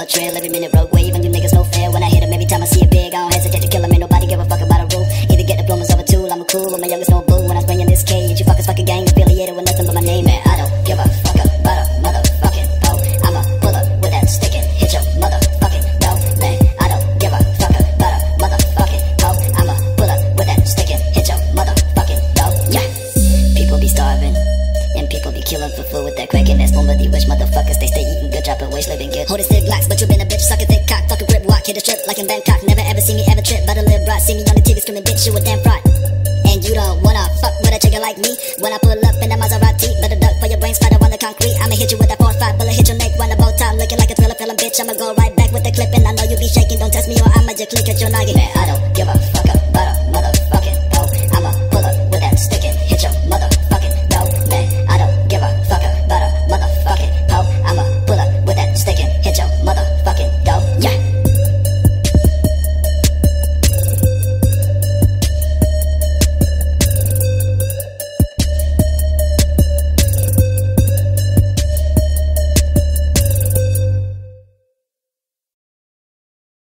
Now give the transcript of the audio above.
a trail, every minute rogue wave, and you niggas no fair. When I hit him, every time I see a big, I don't hesitate to kill him. Ain't nobody give a fuck about a rule. Either get diplomas of a tool, I'm a cool, with my youngest no boo. When I'm spraying this cage, you fuckers fucking gang affiliated with nothing but my name, man. I don't give a fuck about a motherfucking hoe. I'ma pull up with that stick and hit your motherfucking dough, man. I don't give a fuck about a motherfucking hoe. I'ma pull up with that stick and hit your motherfucking dough, yeah. People be starving, and people be killing for food with that cracking ass bomba. The wish motherfuckers, they stay eating good, dropping waste, living good. Holding stick blocks, but you been a bitch, sucking thick cock, fucking grip, walk, hit a strip like in Bangkok. Never ever see me ever trip, but I live right. See me on the TV screaming, bitch, you a damn fraud. And you don't wanna fuck with a chicken like me. When I pull up in that Maserati, better duck for your brain spider on the concrete. I'ma hit you with that 4-5 bullet, hit your neck, run the bow time, looking like a thriller film, bitch. I'ma go right back with the clip, and I know you be shaking. Don't test me or I'ma just click at your noggin. Man, I don't give a fuck about a